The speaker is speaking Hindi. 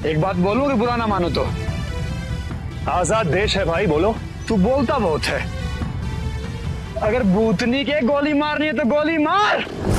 एक बात बोलूं कि बुरा ना मानो तो? आजाद देश है भाई, बोलो। तू बोलता बहुत है। अगर भूतनी के गोली मारनी है तो गोली मार।